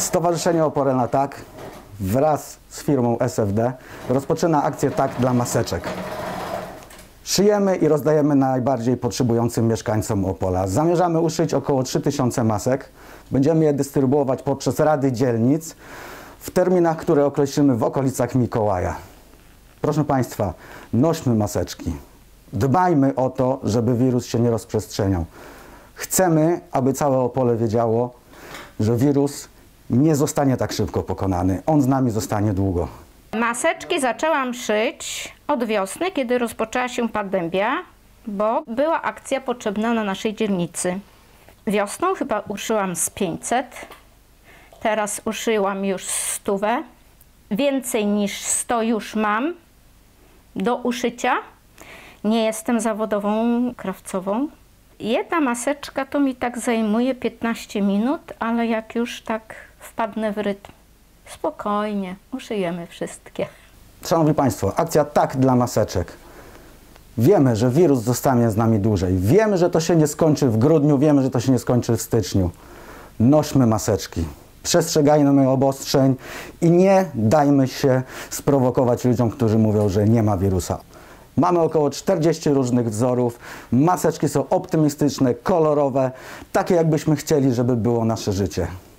Stowarzyszenie Oporel Tak wraz z firmą SFD rozpoczyna akcję Tak dla maseczek. Szyjemy i rozdajemy najbardziej potrzebującym mieszkańcom Opola. Zamierzamy uszyć około 3000 masek. Będziemy je dystrybuować poprzez rady dzielnic w terminach, które określimy w okolicach Mikołaja. Proszę Państwa, nośmy maseczki. Dbajmy o to, żeby wirus się nie rozprzestrzeniał. Chcemy, aby całe Opole wiedziało, że wirus nie zostanie tak szybko pokonany. On z nami zostanie długo. Maseczki zaczęłam szyć od wiosny, kiedy rozpoczęła się pandemia, bo była akcja potrzebna na naszej dzielnicy. Wiosną chyba uszyłam z 500, teraz uszyłam już 100. Więcej niż 100 już mam do uszycia. Nie jestem zawodową krawcową. Jedna maseczka to mi tak zajmuje 15 minut, ale jak już tak wpadnę w rytm, spokojnie, uszyjemy wszystkie. Szanowni Państwo, akcja Tak dla maseczek. Wiemy, że wirus zostanie z nami dłużej. Wiemy, że to się nie skończy w grudniu, wiemy, że to się nie skończy w styczniu. Nośmy maseczki. Przestrzegajmy obostrzeń i nie dajmy się sprowokować ludziom, którzy mówią, że nie ma wirusa. Mamy około 40 różnych wzorów. Maseczki są optymistyczne, kolorowe, takie jakbyśmy chcieli, żeby było nasze życie.